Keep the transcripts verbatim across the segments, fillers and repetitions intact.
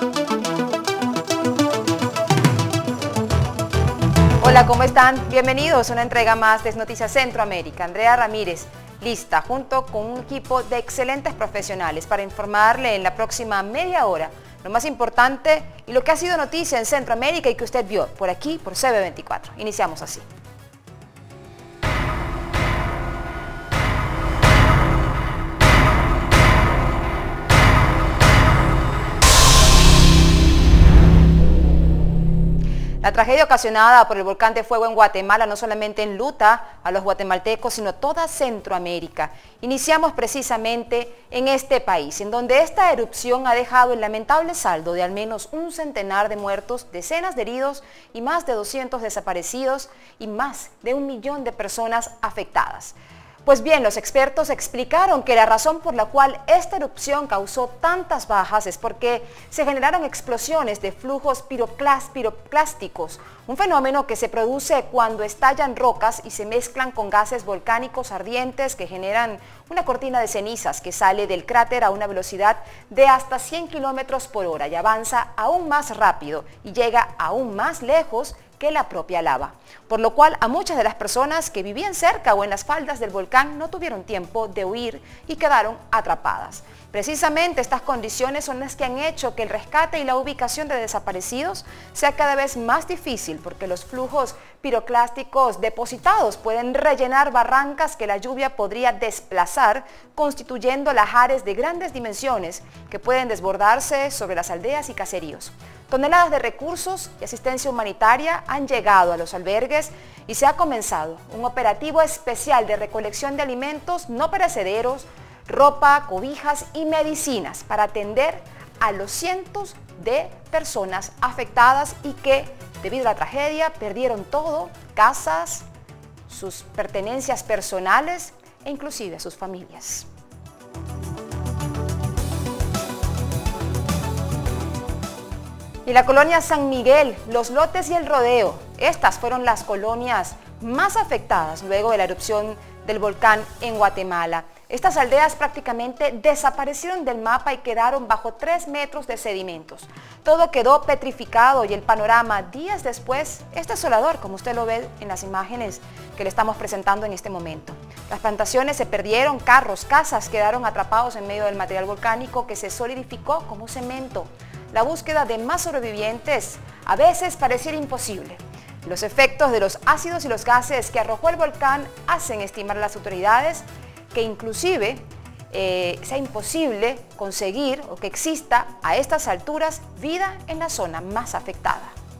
Hola, ¿cómo están? Bienvenidos a una entrega más de Noticias Centroamérica. Andrea Ramírez, lista junto con un equipo de excelentes profesionales para informarle en la próxima media hora lo más importante y lo que ha sido noticia en Centroamérica y que usted vio por aquí, por C B veinticuatro. Iniciamos así. La tragedia ocasionada por el volcán de fuego en Guatemala no solamente enluta a los guatemaltecos, sino toda Centroamérica. Iniciamos precisamente en este país, en donde esta erupción ha dejado el lamentable saldo de al menos un centenar de muertos, decenas de heridos y más de doscientos desaparecidos y más de un millón de personas afectadas. Pues bien, los expertos explicaron que la razón por la cual esta erupción causó tantas bajas es porque se generaron explosiones de flujos piroclás, piroclásticos, un fenómeno que se produce cuando estallan rocas y se mezclan con gases volcánicos ardientes que generan una cortina de cenizas que sale del cráter a una velocidad de hasta cien kilómetros por hora y avanza aún más rápido y llega aún más lejos que la propia lava, por lo cual a muchas de las personas que vivían cerca o en las faldas del volcán no tuvieron tiempo de huir y quedaron atrapadas. Precisamente estas condiciones son las que han hecho que el rescate y la ubicación de desaparecidos sea cada vez más difícil porque los flujos piroclásticos depositados pueden rellenar barrancas que la lluvia podría desplazar, constituyendo lahares de grandes dimensiones que pueden desbordarse sobre las aldeas y caseríos. Toneladas de recursos y asistencia humanitaria han llegado a los albergues y se ha comenzado un operativo especial de recolección de alimentos no perecederos, ropa, cobijas y medicinas para atender a los cientos de personas afectadas y que, debido a la tragedia, perdieron todo, casas, sus pertenencias personales e inclusive sus familias. Y la colonia San Miguel, Los Lotes y El Rodeo, estas fueron las colonias más afectadas luego de la erupción del volcán en Guatemala. Estas aldeas prácticamente desaparecieron del mapa y quedaron bajo tres metros de sedimentos. Todo quedó petrificado y el panorama días después es desolador, como usted lo ve en las imágenes que le estamos presentando en este momento. Las plantaciones se perdieron, carros, casas quedaron atrapados en medio del material volcánico que se solidificó como cemento. La búsqueda de más sobrevivientes a veces pareciera imposible. Los efectos de los ácidos y los gases que arrojó el volcán hacen estimar a las autoridades que inclusive eh, sea imposible conseguir o que exista a estas alturas vida en la zona más afectada.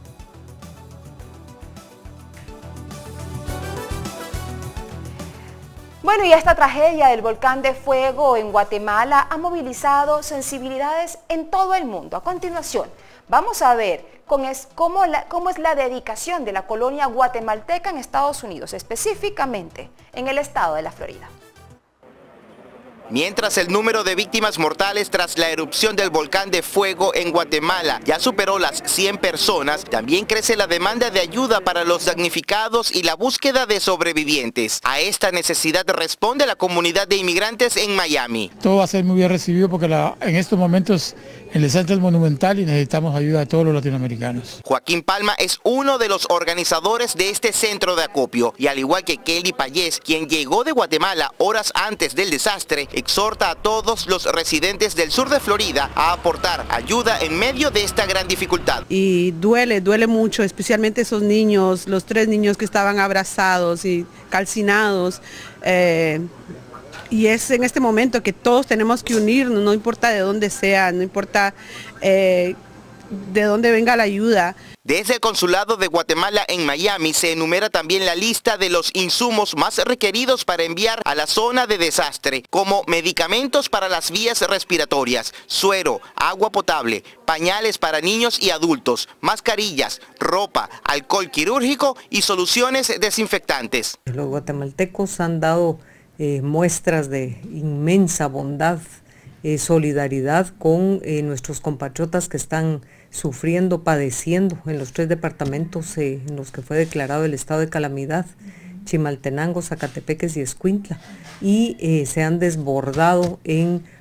Bueno, y esta tragedia del volcán de fuego en Guatemala ha movilizado sensibilidades en todo el mundo. A continuación, vamos a ver cómo es, cómo, la, cómo es la dedicación de la colonia guatemalteca en Estados Unidos, específicamente en el estado de la Florida. Mientras el número de víctimas mortales tras la erupción del volcán de fuego en Guatemala ya superó las cien personas, también crece la demanda de ayuda para los damnificados y la búsqueda de sobrevivientes. A esta necesidad responde la comunidad de inmigrantes en Miami. Todo va a ser muy bien recibido porque la, en estos momentos el desastre es monumental y necesitamos ayuda de todos los latinoamericanos. Joaquín Palma es uno de los organizadores de este centro de acopio y al igual que Kelly Payés, quien llegó de Guatemala horas antes del desastre, exhorta a todos los residentes del sur de Florida a aportar ayuda en medio de esta gran dificultad. Y duele, duele mucho, especialmente esos niños, los tres niños que estaban abrazados y calcinados. Eh, y es en este momento que todos tenemos que unirnos, no importa de dónde sea, no importa eh, de dónde venga la ayuda. Desde el Consulado de Guatemala en Miami se enumera también la lista de los insumos más requeridos para enviar a la zona de desastre, como medicamentos para las vías respiratorias, suero, agua potable, pañales para niños y adultos, mascarillas, ropa, alcohol quirúrgico y soluciones desinfectantes. Los guatemaltecos han dado eh, muestras de inmensa bondad, eh, solidaridad con eh, nuestros compatriotas que están sufriendo, padeciendo en los tres departamentos eh, en los que fue declarado el estado de calamidad, Chimaltenango, Zacatepeques y Escuintla, y eh, se han desbordado en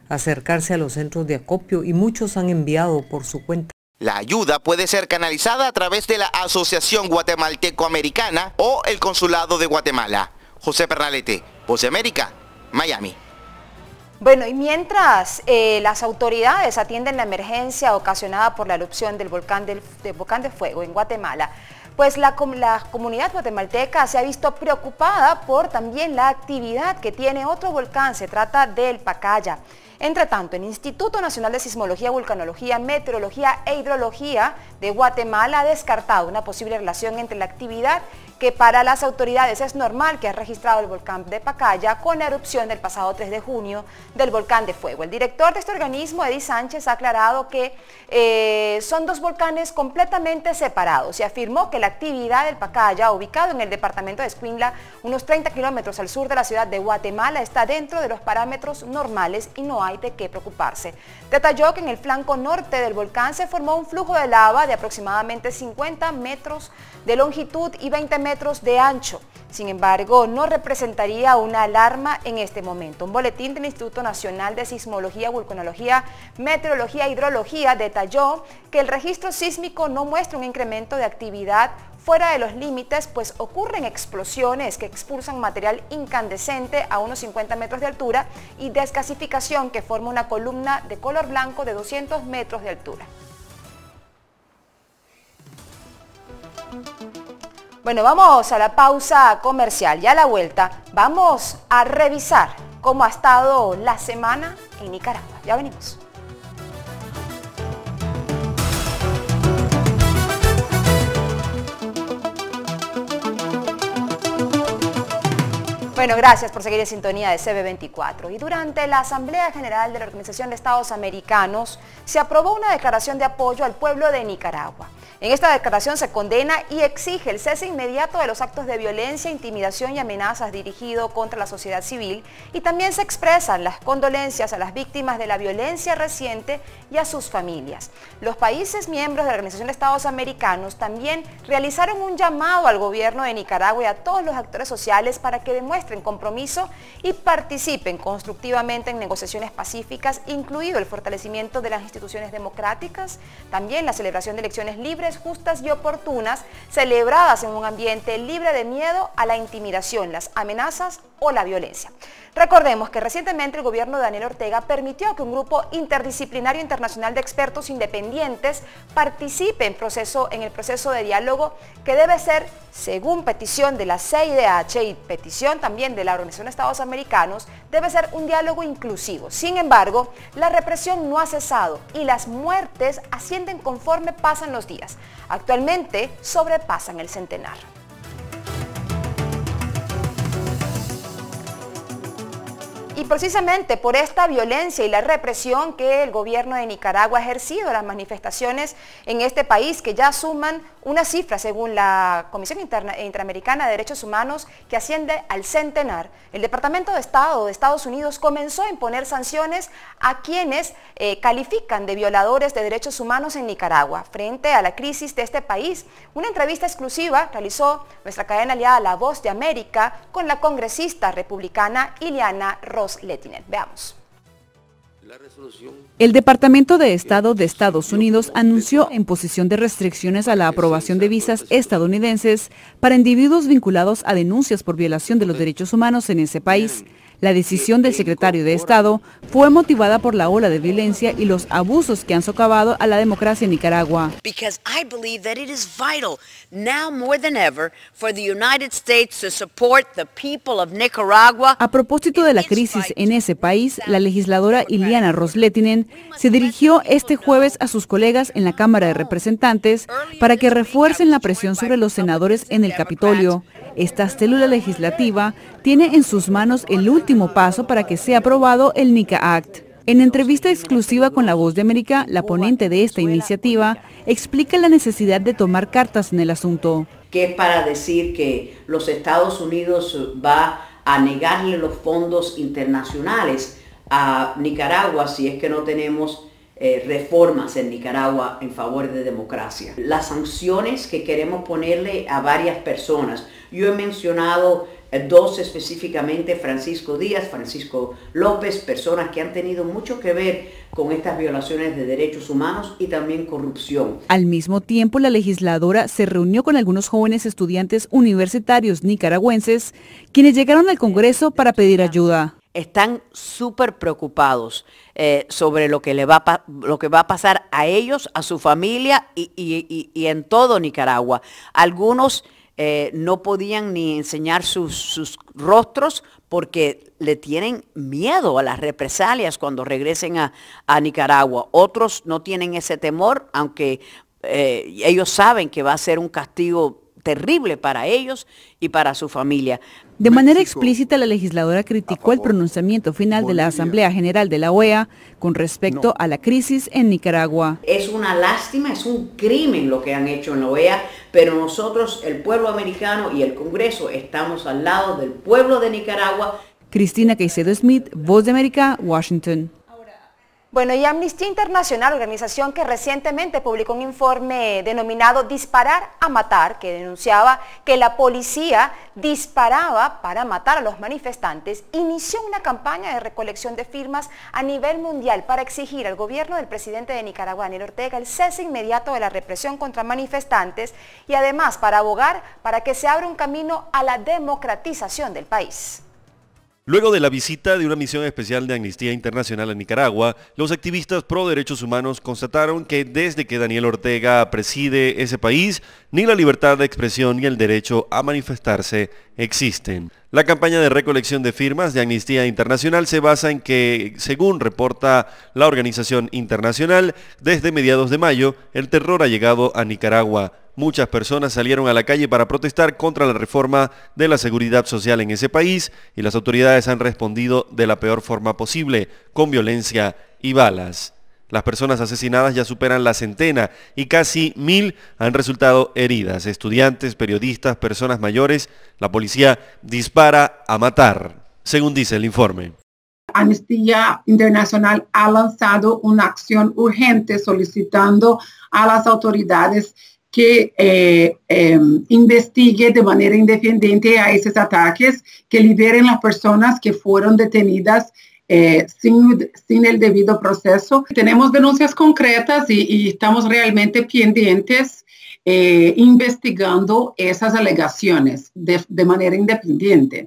acercarse a los centros de acopio y muchos han enviado por su cuenta. La ayuda puede ser canalizada a través de la Asociación Guatemalteco-Americana o el Consulado de Guatemala. José Pernalete, Voz de América, Miami. Bueno, y mientras eh, las autoridades atienden la emergencia ocasionada por la erupción del volcán, del, del volcán de fuego en Guatemala, pues la, la comunidad guatemalteca se ha visto preocupada por también la actividad que tiene otro volcán, se trata del Pacaya. Entre tanto, el Instituto Nacional de Sismología, Vulcanología, Meteorología e Hidrología de Guatemala ha descartado una posible relación entre la actividad que para las autoridades es normal que ha registrado el volcán de Pacaya con la erupción del pasado tres de junio del volcán de fuego. El director de este organismo, Eddie Sánchez, ha aclarado que eh, son dos volcanes completamente separados y afirmó que la actividad del Pacaya, ubicado en el departamento de Escuintla, unos treinta kilómetros al sur de la ciudad de Guatemala, está dentro de los parámetros normales y no hay de qué preocuparse. Detalló que en el flanco norte del volcán se formó un flujo de lava de aproximadamente cincuenta metros de longitud y veinte metros de ancho. Sin embargo, no representaría una alarma en este momento. Un boletín del Instituto Nacional de Sismología, Vulcanología, Meteorología e Hidrología detalló que el registro sísmico no muestra un incremento de actividad fuera de los límites, pues ocurren explosiones que expulsan material incandescente a unos cincuenta metros de altura y desgasificación que forma una columna de color blanco de doscientos metros de altura. Bueno, vamos a la pausa comercial y a la vuelta vamos a revisar cómo ha estado la semana en Nicaragua. Ya venimos. Bueno, gracias por seguir en sintonía de C B veinticuatro. Y durante la Asamblea General de la Organización de Estados Americanos se aprobó una declaración de apoyo al pueblo de Nicaragua. En esta declaración se condena y exige el cese inmediato de los actos de violencia, intimidación y amenazas dirigidos contra la sociedad civil y también se expresan las condolencias a las víctimas de la violencia reciente y a sus familias. Los países miembros de la Organización de Estados Americanos también realizaron un llamado al gobierno de Nicaragua y a todos los actores sociales para que demuestren compromiso y participen constructivamente en negociaciones pacíficas, incluido el fortalecimiento de las instituciones democráticas, también la celebración de elecciones libres, justas y oportunas, celebradas en un ambiente libre de miedo a la intimidación, las amenazas o la violencia. Recordemos que recientemente el gobierno de Daniel Ortega permitió que un grupo interdisciplinario internacional de expertos independientes participe en, proceso, en el proceso de diálogo que debe ser, según petición de la C I D H y petición también de la Organización de Estados Americanos, debe ser un diálogo inclusivo. Sin embargo, la represión no ha cesado y las muertes ascienden conforme pasan los días. Actualmente sobrepasan el centenar. Y precisamente por esta violencia y la represión que el gobierno de Nicaragua ha ejercido a las manifestaciones en este país, que ya suman una cifra según la Comisión Interna, Interamericana de Derechos Humanos que asciende al centenar, el Departamento de Estado de Estados Unidos comenzó a imponer sanciones a quienes eh, califican de violadores de derechos humanos en Nicaragua frente a la crisis de este país. Una entrevista exclusiva realizó nuestra cadena aliada La Voz de América con la congresista republicana Ileana Ros-Lehtinen. Veamos. El Departamento de Estado de Estados Unidos anunció imposición de restricciones a la aprobación de visas estadounidenses para individuos vinculados a denuncias por violación de los derechos humanos en ese país. La decisión del secretario de Estado fue motivada por la ola de violencia y los abusos que han socavado a la democracia en Nicaragua. Because I believe that it is vital now more than ever for the United States to support the people of Nicaragua. A propósito de la crisis en ese país, la legisladora Ileana Ros-Lehtinen se dirigió este jueves a sus colegas en la Cámara de Representantes para que refuercen la presión sobre los senadores en el Capitolio. Esta célula legislativa tiene en sus manos el último paso para que sea aprobado el NICA Act. En entrevista exclusiva con La Voz de América, la ponente de esta iniciativa explica la necesidad de tomar cartas en el asunto. Que es para decir que los Estados Unidos va a negarle los fondos internacionales a Nicaragua si es que no tenemos eh, reformas en Nicaragua en favor de democracia. Las sanciones que queremos ponerle a varias personas, yo he mencionado dos específicamente, Francisco Díaz, Francisco López, personas que han tenido mucho que ver con estas violaciones de derechos humanos y también corrupción. Al mismo tiempo, la legisladora se reunió con algunos jóvenes estudiantes universitarios nicaragüenses, quienes llegaron al Congreso para pedir ayuda. Están súper preocupados eh, sobre lo que, le va a lo que va a pasar a ellos, a su familia y, y, y, y en todo Nicaragua. Algunos eh, no podían ni enseñar sus, sus rostros porque le tienen miedo a las represalias cuando regresen a, a Nicaragua. Otros no tienen ese temor, aunque eh, ellos saben que va a ser un castigo terrible para ellos y para su familia. De manera explícita, la legisladora criticó el pronunciamiento final de la Asamblea General de la O E A con respecto a la crisis en Nicaragua. Es una lástima, es un crimen lo que han hecho en la O E A, pero nosotros, el pueblo americano y el Congreso, estamos al lado del pueblo de Nicaragua. Cristina Caicedo Smith, Voz de América, Washington. Bueno, y Amnistía Internacional, organización que recientemente publicó un informe denominado Disparar a Matar, que denunciaba que la policía disparaba para matar a los manifestantes, inició una campaña de recolección de firmas a nivel mundial para exigir al gobierno del presidente de Nicaragua, Daniel Ortega, el cese inmediato de la represión contra manifestantes y además para abogar para que se abra un camino a la democratización del país. Luego de la visita de una misión especial de Amnistía Internacional a Nicaragua, los activistas pro derechos humanos constataron que desde que Daniel Ortega preside ese país, ni la libertad de expresión ni el derecho a manifestarse existen. La campaña de recolección de firmas de Amnistía Internacional se basa en que, según reporta la organización internacional, desde mediados de mayo, el terror ha llegado a Nicaragua. Muchas personas salieron a la calle para protestar contra la reforma de la seguridad social en ese país y las autoridades han respondido de la peor forma posible, con violencia y balas. Las personas asesinadas ya superan la centena y casi mil han resultado heridas. Estudiantes, periodistas, personas mayores. La policía dispara a matar, según dice el informe. Amnistía Internacional ha lanzado una acción urgente solicitando a las autoridades que eh, eh, investigue de manera independiente a esos ataques, que liberen las personas que fueron detenidas eh, sin, sin el debido proceso. Tenemos denuncias concretas y, y estamos realmente pendientes eh, investigando esas alegaciones de, de manera independiente.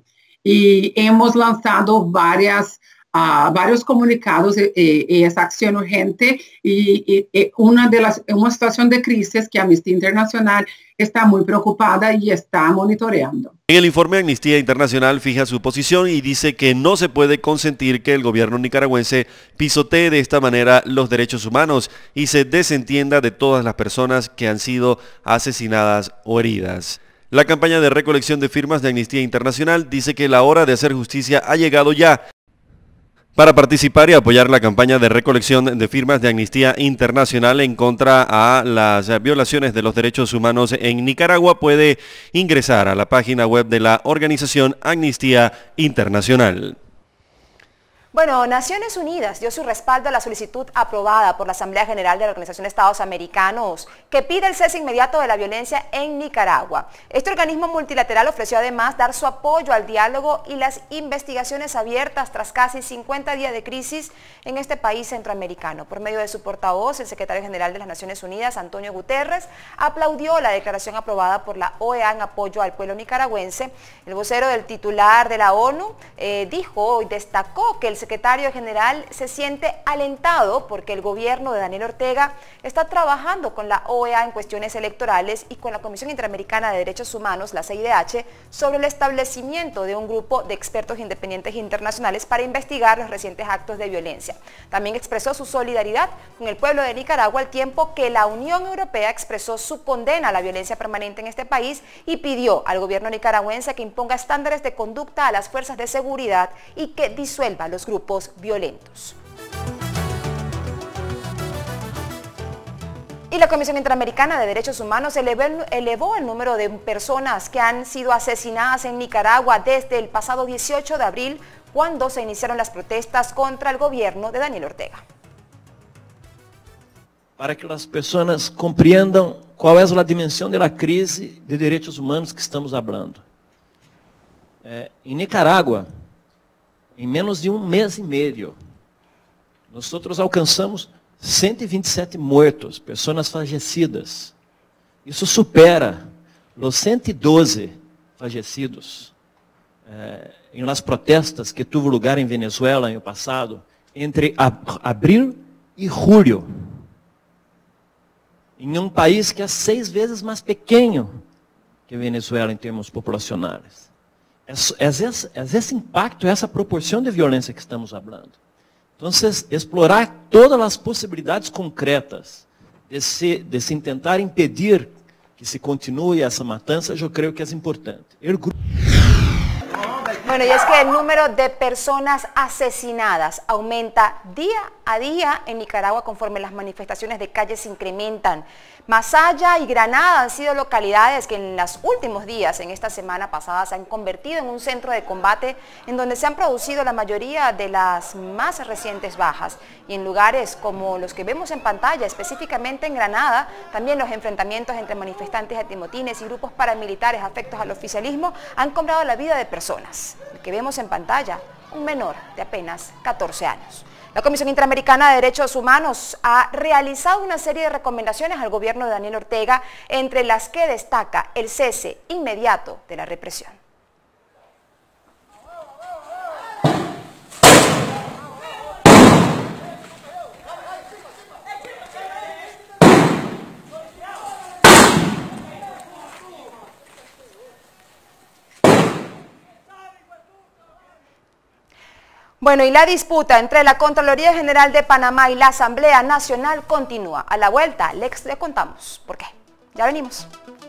Y hemos lanzado varias Uh, varios comunicados y eh, eh, esa acción urgente y, y, y una de las una situación de crisis que Amnistía Internacional está muy preocupada y está monitoreando. En el informe, Amnistía Internacional fija su posición y dice que no se puede consentir que el gobierno nicaragüense pisotee de esta manera los derechos humanos y se desentienda de todas las personas que han sido asesinadas o heridas. La campaña de recolección de firmas de Amnistía Internacional dice que la hora de hacer justicia ha llegado ya. Para participar y apoyar la campaña de recolección de firmas de Amnistía Internacional en contra a las violaciones de los derechos humanos en Nicaragua, puede ingresar a la página web de la organización Amnistía Internacional. Bueno, Naciones Unidas dio su respaldo a la solicitud aprobada por la Asamblea General de la Organización de Estados Americanos que pide el cese inmediato de la violencia en Nicaragua. Este organismo multilateral ofreció además dar su apoyo al diálogo y las investigaciones abiertas tras casi cincuenta días de crisis en este país centroamericano. Por medio de su portavoz, el secretario general de las Naciones Unidas, Antonio Guterres, aplaudió la declaración aprobada por la O E A en apoyo al pueblo nicaragüense. El vocero del titular de la ONU eh, dijo y destacó que el secretario general se siente alentado porque el gobierno de Daniel Ortega está trabajando con la O E A en cuestiones electorales y con la Comisión Interamericana de Derechos Humanos, la C I D H, sobre el establecimiento de un grupo de expertos independientes internacionales para investigar los recientes actos de violencia. También expresó su solidaridad con el pueblo de Nicaragua al tiempo que la Unión Europea expresó su condena a la violencia permanente en este país y pidió al gobierno nicaragüense que imponga estándares de conducta a las fuerzas de seguridad y que disuelva los grupos grupos violentos. Y la Comisión Interamericana de Derechos Humanos elevó el, elevó el número de personas que han sido asesinadas en Nicaragua desde el pasado dieciocho de abril, cuando se iniciaron las protestas contra el gobierno de Daniel Ortega. Para que las personas comprendan cuál es la dimensión de la crisis de derechos humanos que estamos hablando. Eh, em Nicarágua, em menos de um mês e meio, nós alcançamos ciento veintisiete muertos, pessoas fallecidas. Isso supera os ciento doce fallecidos eh, em las protestas que tuvo lugar em Venezuela no passado, entre ab abril e julho, em um país que é seis vezes mais pequeno que Venezuela em termos populacionais. É, é, esse, é esse impacto, essa proporção de violência que estamos falando. Então, explorar todas as possibilidades concretas de se, de se tentar impedir que se continue essa matança, eu creio que é importante. El grupo... Bueno, y es que el número de personas asesinadas aumenta día a día en Nicaragua conforme las manifestaciones de calles se incrementan. Masaya y Granada han sido localidades que en los últimos días, en esta semana pasada, se han convertido en un centro de combate en donde se han producido la mayoría de las más recientes bajas. Y en lugares como los que vemos en pantalla, específicamente en Granada, también los enfrentamientos entre manifestantes antimotines y grupos paramilitares afectos al oficialismo han cobrado la vida de personas. El que vemos en pantalla, un menor de apenas catorce años. La Comisión Interamericana de Derechos Humanos ha realizado una serie de recomendaciones al gobierno de Daniel Ortega, entre las que destaca el cese inmediato de la represión. Bueno, y la disputa entre la Contraloría General de Panamá y la Asamblea Nacional continúa. A la vuelta les le contamos por qué. Ya venimos.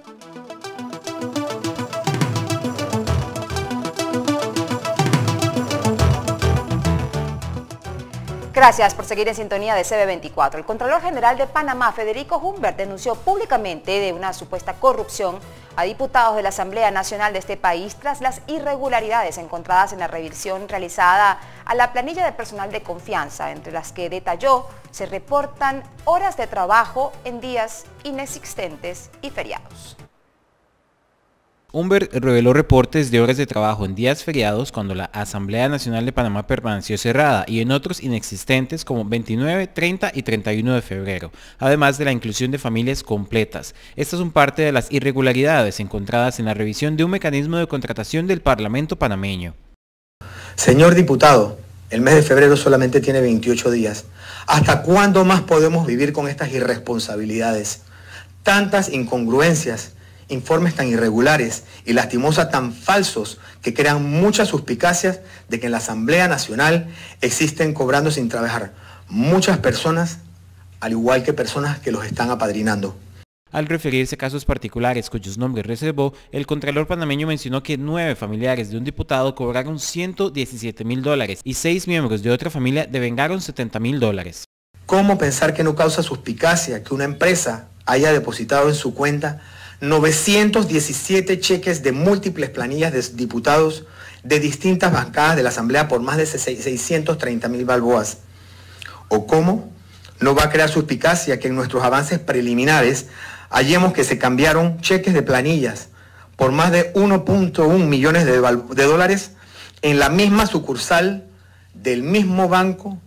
Gracias por seguir en sintonía de C B veinticuatro. El Contralor General de Panamá, Federico Humbert, denunció públicamente de una supuesta corrupción a diputados de la Asamblea Nacional de este país tras las irregularidades encontradas en la revisión realizada a la planilla de personal de confianza, entre las que detalló se reportan horas de trabajo en días inexistentes y feriados. Humbert reveló reportes de horas de trabajo en días feriados cuando la Asamblea Nacional de Panamá permaneció cerrada y en otros inexistentes como veintinueve, treinta y treinta y uno de febrero, además de la inclusión de familias completas. Estas son parte de las irregularidades encontradas en la revisión de un mecanismo de contratación del Parlamento panameño. Señor diputado, el mes de febrero solamente tiene veintiocho días. ¿Hasta cuándo más podemos vivir con estas irresponsabilidades? Tantas incongruencias, informes tan irregulares y lastimosas tan falsos que crean muchas suspicacias de que en la Asamblea Nacional existen cobrando sin trabajar muchas personas, al igual que personas que los están apadrinando. Al referirse a casos particulares cuyos nombres reservó, el Contralor panameño mencionó que nueve familiares de un diputado cobraron ciento diecisiete mil dólares y seis miembros de otra familia devengaron setenta mil dólares. ¿Cómo pensar que no causa suspicacia que una empresa haya depositado en su cuenta novecientos diecisiete cheques de múltiples planillas de diputados de distintas bancadas de la Asamblea por más de seiscientos treinta mil balboas? ¿O cómo no va a crear suspicacia que en nuestros avances preliminares hallemos que se cambiaron cheques de planillas por más de uno punto uno millones de, de dólares en la misma sucursal del mismo banco,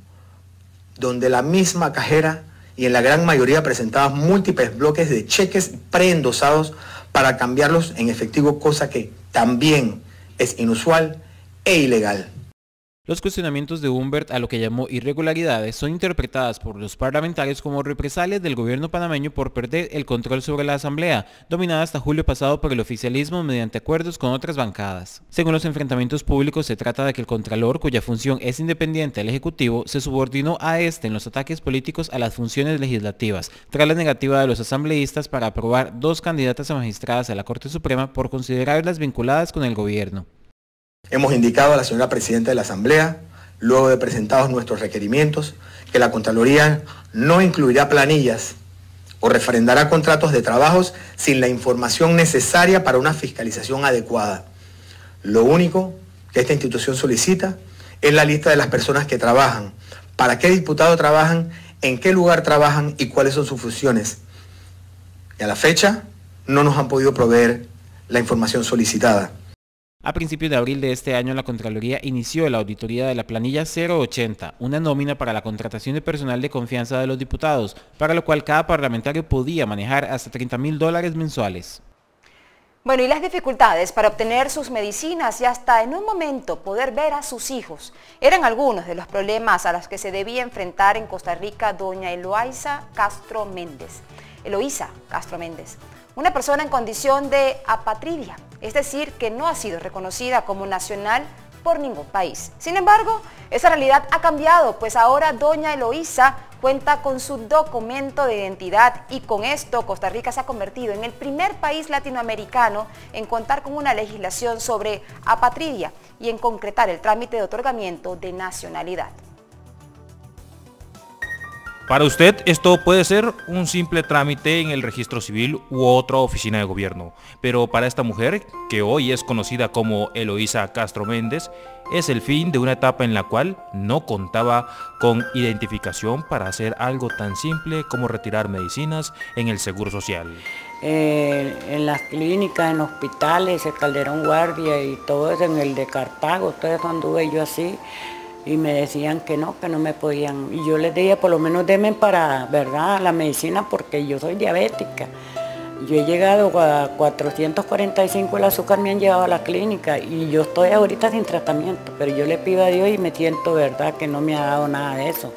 donde la misma cajera y en la gran mayoría presentaban múltiples bloques de cheques preendosados para cambiarlos en efectivo, cosa que también es inusual e ilegal? Los cuestionamientos de Humbert a lo que llamó irregularidades son interpretadas por los parlamentarios como represalias del gobierno panameño por perder el control sobre la Asamblea, dominada hasta julio pasado por el oficialismo mediante acuerdos con otras bancadas. Según los enfrentamientos públicos, se trata de que el Contralor, cuya función es independiente del Ejecutivo, se subordinó a este en los ataques políticos a las funciones legislativas, tras la negativa de los asambleístas para aprobar dos candidatas a magistradas a la Corte Suprema por considerarlas vinculadas con el gobierno. Hemos indicado a la señora Presidenta de la Asamblea, luego de presentados nuestros requerimientos, que la Contraloría no incluirá planillas o refrendará contratos de trabajos sin la información necesaria para una fiscalización adecuada. Lo único que esta institución solicita es la lista de las personas que trabajan, para qué diputado trabajan, en qué lugar trabajan y cuáles son sus funciones. Y a la fecha no nos han podido proveer la información solicitada. A principios de abril de este año, la Contraloría inició la auditoría de la planilla cero ochenta, una nómina para la contratación de personal de confianza de los diputados, para lo cual cada parlamentario podía manejar hasta treinta mil dólares mensuales. Bueno, y las dificultades para obtener sus medicinas y hasta en un momento poder ver a sus hijos eran algunos de los problemas a los que se debía enfrentar en Costa Rica doña Eloísa Castro Méndez. Eloísa Castro Méndez, una persona en condición de apatridia, es decir, que no ha sido reconocida como nacional por ningún país. Sin embargo, esa realidad ha cambiado, pues ahora doña Eloísa cuenta con su documento de identidad y con esto Costa Rica se ha convertido en el primer país latinoamericano en contar con una legislación sobre apatridia y en concretar el trámite de otorgamiento de nacionalidad. Para usted esto puede ser un simple trámite en el registro civil u otra oficina de gobierno, pero para esta mujer, que hoy es conocida como Eloísa Castro Méndez, es el fin de una etapa en la cual no contaba con identificación para hacer algo tan simple como retirar medicinas en el Seguro Social. Eh, en las clínicas, en hospitales, el Calderón Guardia y todo eso, en el de Cartago, todo eso anduve yo así. Y me decían que no, que no me podían. Y yo les decía, por lo menos denme para, ¿verdad?, la medicina porque yo soy diabética. Yo he llegado a cuatrocientos cuarenta y cinco el azúcar, me han llevado a la clínica y yo estoy ahorita sin tratamiento, pero yo le pido a Dios y me siento, ¿verdad?, que no me ha dado nada de eso.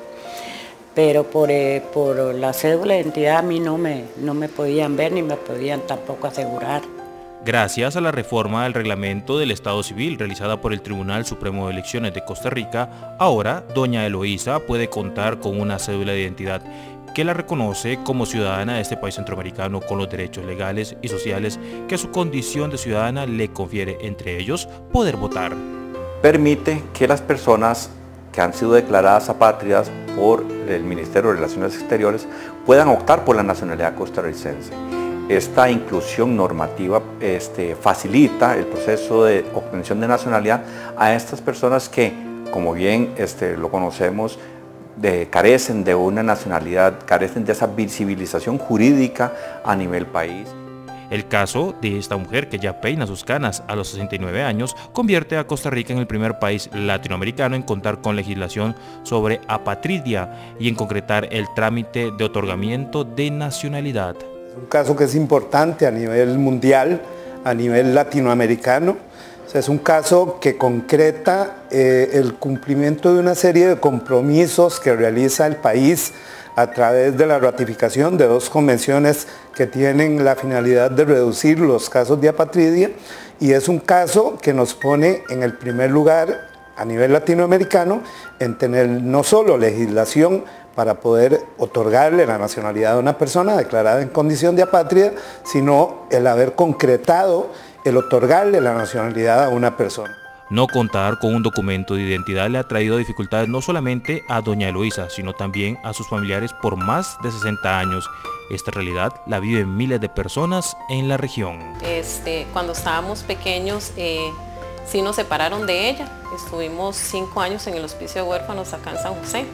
Pero por, eh, por la cédula de identidad a mí no me, no me podían ver ni me podían tampoco asegurar. Gracias a la reforma del reglamento del Estado Civil realizada por el Tribunal Supremo de Elecciones de Costa Rica, ahora doña Eloísa puede contar con una cédula de identidad que la reconoce como ciudadana de este país centroamericano con los derechos legales y sociales que su condición de ciudadana le confiere, entre ellos poder votar. Permite que las personas que han sido declaradas apátridas por el Ministerio de Relaciones Exteriores puedan optar por la nacionalidad costarricense. Esta inclusión normativa este, facilita el proceso de obtención de nacionalidad a estas personas que, como bien este, lo conocemos, de, carecen de una nacionalidad, carecen de esa visibilización jurídica a nivel país. El caso de esta mujer que ya peina sus canas a los sesenta y nueve años convierte a Costa Rica en el primer país latinoamericano en contar con legislación sobre apatridia y en concretar el trámite de otorgamiento de nacionalidad. Es un caso que es importante a nivel mundial, a nivel latinoamericano. O sea, es un caso que concreta eh, el cumplimiento de una serie de compromisos que realiza el país a través de la ratificación de dos convenciones que tienen la finalidad de reducir los casos de apatridia, y es un caso que nos pone en el primer lugar a nivel latinoamericano en tener no solo legislación para poder otorgarle la nacionalidad a una persona declarada en condición de apátrida, sino el haber concretado el otorgarle la nacionalidad a una persona. No contar con un documento de identidad le ha traído dificultades no solamente a doña Eloísa, sino también a sus familiares por más de sesenta años. Esta realidad la viven miles de personas en la región. Este, cuando estábamos pequeños, eh, sí nos separaron de ella. Estuvimos cinco años en el hospicio de huérfanos acá en San José.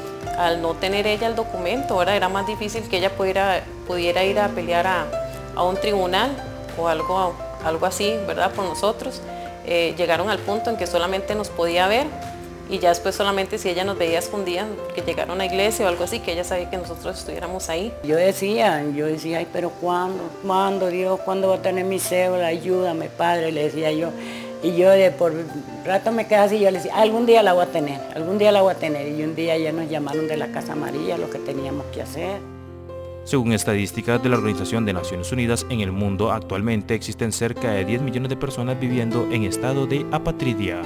Al no tener ella el documento, ahora era más difícil que ella pudiera, pudiera ir a pelear a, a un tribunal o algo, algo así, ¿verdad?, por nosotros. Eh, llegaron al punto en que solamente nos podía ver y ya después solamente si ella nos veía escondida, que llegaron a una iglesia o algo así, que ella sabía que nosotros estuviéramos ahí. Yo decía, yo decía, ay, pero ¿cuándo? ¿Cuándo, Dios? ¿Cuándo va a tener mi cédula? Ayúdame, Padre, le decía yo. Y yo de por rato me quedaba así, yo le decía, algún día la voy a tener, algún día la voy a tener. Y un día ya nos llamaron de la Casa Amarilla, lo que teníamos que hacer. Según estadísticas de la Organización de Naciones Unidas, en el mundo actualmente existen cerca de diez millones de personas viviendo en estado de apatridia.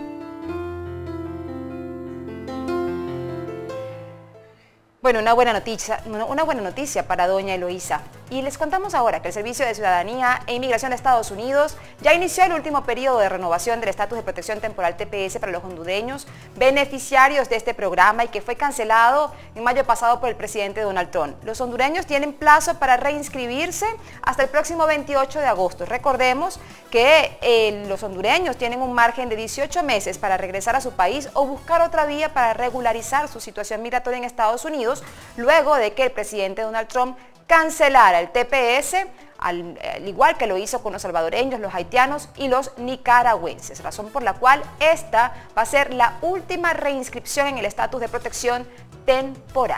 Bueno, una buena noticia, una buena noticia para doña Eloísa. Y les contamos ahora que el Servicio de Ciudadanía e Inmigración de Estados Unidos ya inició el último periodo de renovación del estatus de protección temporal T P S para los hondureños, beneficiarios de este programa y que fue cancelado en mayo pasado por el presidente Donald Trump. Los hondureños tienen plazo para reinscribirse hasta el próximo veintiocho de agosto. Recordemos que eh, los hondureños tienen un margen de dieciocho meses para regresar a su país o buscar otra vía para regularizar su situación migratoria en Estados Unidos, luego de que el presidente Donald Trump cancelara el T P S al, al igual que lo hizo con los salvadoreños, los haitianos y los nicaragüenses, razón por la cual esta va a ser la última reinscripción en el estatus de protección temporal.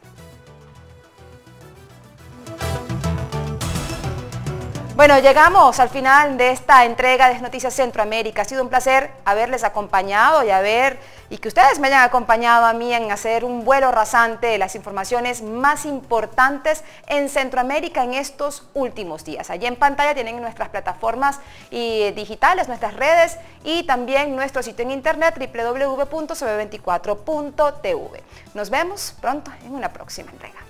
Bueno, llegamos al final de esta entrega de Noticias Centroamérica. Ha sido un placer haberles acompañado y haber y que ustedes me hayan acompañado a mí en hacer un vuelo rasante de las informaciones más importantes en Centroamérica en estos últimos días. Allí en pantalla tienen nuestras plataformas y digitales, nuestras redes y también nuestro sitio en internet doble u doble u doble u punto c b veinticuatro punto t v. Nos vemos pronto en una próxima entrega.